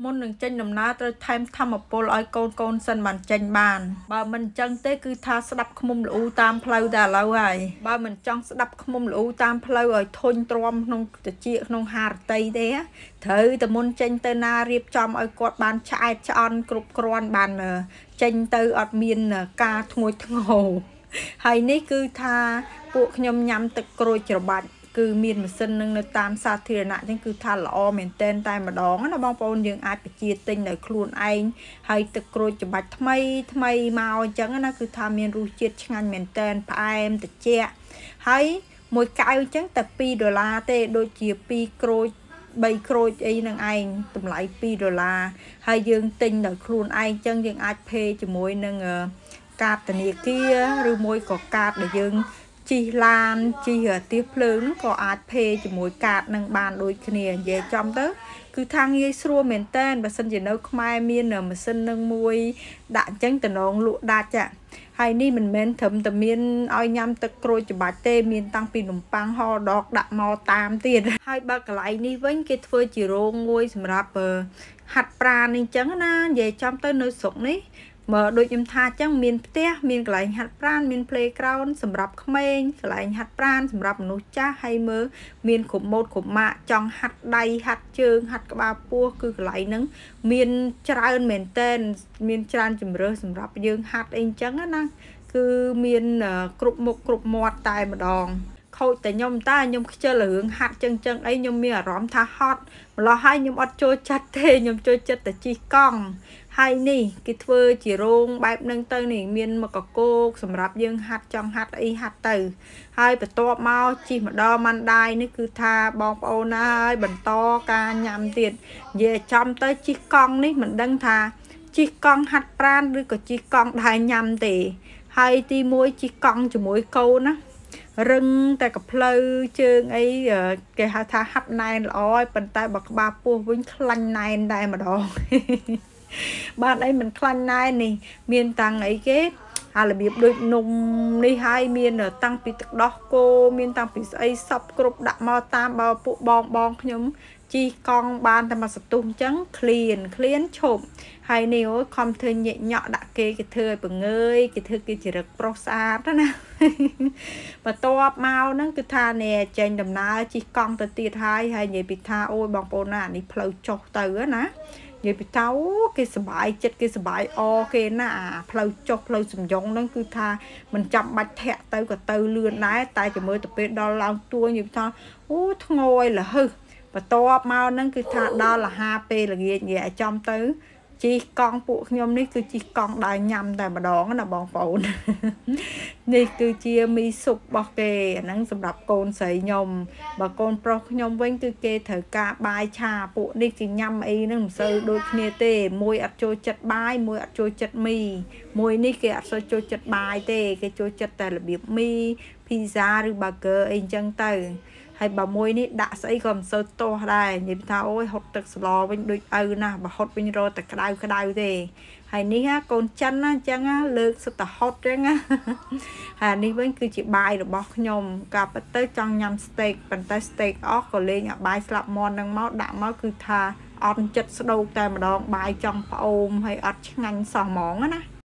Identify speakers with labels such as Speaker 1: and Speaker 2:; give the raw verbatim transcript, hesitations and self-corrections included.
Speaker 1: មុននឹងចេញដំណើរត្រូវថែមធម្មពលឲ្យកូនកូនសិនបានចេញបានបើមិនចឹងទេគឺថាស្ដាប់ឃ្មុំល្អូតាមផ្លូវតែឥឡូវហើយបើមិនចង់ស្ដាប់ឃ្មុំល្អូតាមផ្លូវឲ្យធុញទ្រាំក្នុងតិចក្នុងហារតីទេត្រូវតែមុនចេញទៅណារៀបចំឲ្យគាត់បានឆ្អែតឆ្អន់គ្រប់គ្រាន់បានចេញទៅអត់មានការធ្ងួយធ្ងរហើយនេះគឺថាពួកខ្ញុំញ៉ាំទឹកក្រូចច្របាច់គឺមានម៉ាស៊ីននឹងនៅតាមសាធារណៈអញ្ចឹងគឺថាល្អមែនតែនតែម្ដងណាបងប្អូនយើងអាចបញ្ជាទិញដោយខ្លួនឯងហើយទឹកក្រូចច្របាច់ថ្មីថ្មីមកអញ្ចឹងណាគឺថាមានរសជាតិឆ្ងាញ់មែនតែនផ្អែមត្រជាក់ហើយមួយកែវអញ្ចឹងតែពីរដុល្លារទេដូចជាពីរក្រូចបីក្រូចអីនឹងឯងតម្លៃពីរដុល្លារហើយយើងទិញដោយខ្លួនឯងអញ្ចឹងយើងអាចភេជាមួយនឹងកាតធនាគារឬមួយក៏កាតដែលយើងជីឡានជីទៀសភ្លើងក៏អាចភេជាមួយកាតនឹងបានដូចគ្នានិយាយចំទៅគឺថាងាយស្រួលមែនតើបើសិនជានៅខ្មែរមានម៉ាស៊ីននឹងមួយដាក់អញ្ចឹងតំណងលក់ដាច់ចាហើយនេះមិនមែនត្រឹមតែមានឲ្យញ៉ាំទឹកក្រូចច្របាច់ទេមានតាំងពីនំប៉័ងហដកដាក់មកតាមទៀតហើយបើកន្លែងនេះវិញគេធ្វើជារោងមួយសម្រាប់ហាត់ប្រាណអញ្ចឹងណានិយាយចំទៅនៅស្រុកនេះមើលដូចខ្ញុំថាអញ្ចឹងមានផ្ទះមានកន្លែងហាត់ប្រាណមាន playground សម្រាប់ក្មេងកន្លែងហាត់ប្រាណសម្រាប់មនុស្សចាស់ហើយមើលមានគ្រប់ម៉ូដគ្រប់ម៉ាកចង់ហាត់ដៃហាត់ជើងហាត់ក្បាលពោះគឺកន្លែងហ្នឹងមានច្រើនមែនតែនមានច្រើនជម្រើសសម្រាប់យើងហាត់អីអញ្ចឹងណាគឺមានគ្រប់មុខគ្រប់មាត់តែម្ដងខូចតែខ្ញុំតែខ្ញុំខ្ជិលរឿងហាត់ចឹងចឹងអីខ្ញុំមានអារម្មណ៍ថាហត់ម្ល៉េះហើយខ្ញុំអត់ចូលចិត្តទេខ្ញុំចូលចិត្តតែជិះកង់ហើយនេះគេធ្វើជារោងបែបហ្នឹងទៅនេះមានមកកកោកសម្រាប់យើងហាត់ចង់ហាត់អីហាត់ទៅហើយបន្ទាប់មកជិះម្ដងម៉ាន់ដាយនេះគឺថាបងប្អូនហើយបន្តការញ៉ាំទៀតនិយាយចំទៅជិះកង់នេះមិនដឹងថាជិះកង់ហាត់ប្រាណឬក៏ជិះកង់ដែរញ៉ាំទេហើយទីមួយជិះកង់ជាមួយកូនណារឹងតែកផ្លូវជើងអីគេហៅថាហាត់ណែនល្អហើយប៉ុន្តែបើក្បាលពោះវិញខ្លាញ់ណែនដែរម្ដងបានអីមិនខ្លាញ់ណែននេះមានតាំងអីគេអារបៀបដូចនំនេះហើយមានតាំងពីទឹកដោះគោមានតាំងពីស្អីសពគ្រប់ដាក់មកតាមបើពួកបងបងខ្ញុំជីកង់បានតែមកសន្ទុះអញ្ចឹងឃ្លានឃ្លានឈប់ហើយនេះអូខំធ្វើញែកញក់ដាក់គេគេធ្វើឲ្យបង្ងើយគេធ្វើគេចរិតប្រុសស្អាតណាបន្ទាប់មកហ្នឹងគឺថានេះចេញដំណើរជិះកង់ទៅទៀតហើយហើយនិយាយពីថាអូយបងប្អូនណានេះផ្លូវចុះទៅណានិយាយពីថាគេសប្បាយចិត្តគេសប្បាយអគេណាផ្លូវចុះផ្លូវសំយ៉ុងហ្នឹងគឺថាមិនចាំបាច់ធាក់ទៅក៏ទៅលឿនដែរតែចាំមើលទៅពេលដល់ឡើងទួនិយាយថាអូធ្ងយលហឹសបន្ទាប់មកហ្នឹងគឺថាដល់អាហារពេលល្ងាចនិយាយឲ្យចំទៅជិះកង់ពួកខ្ញុំនេះគឺជិះកង់ដើរញ៉ាំតែម្ដងណាបងប្អូននេះគឺជាមីស៊ុបរបស់គេអាហ្នឹងសម្រាប់កូនស្រីខ្ញុំបើកូនប្រុសខ្ញុំវិញគឺគេត្រូវការបាយឆាពួកនេះគេញ៉ាំអីហ្នឹងមិនសូវដូចគ្នាទេមួយអត់ចូលចិត្តបាយមួយអត់ចូលចិត្តមីមួយនេះគេអត់សូវចូលចិត្តបាយទេគេចូលចិត្តតែរបៀបមីភីហ្សាឬ burger អីអញ្ចឹងទៅហើយបើមួយនេះដាក់ស្អីក៏មិនសូវទាស់ដែរនិយាយថាអូយហុតទឹកស្លវិញដូចឪណាបើហុតវិញរត់តែក្តៅក្តៅទេហើយនេះកូនចិនណាអញ្ចឹងលើកសុទ្ធតែហុតអញ្ចឹងហើយនេះវិញគឺជាបាយរបស់ខ្ញុំកាលពិតទៅចង់ញ៉ាំស្តេកប៉ុន្តែស្តេកអស់ក៏លេងអាបាយស្លាប់មាន់នឹងមកដាក់មកគឺថាអត់ចិត្តស្ដោកតែម្ដងបាយចង់ផ្អូមហើយអត់ឆ្ងាញ់សោះហ្មងណា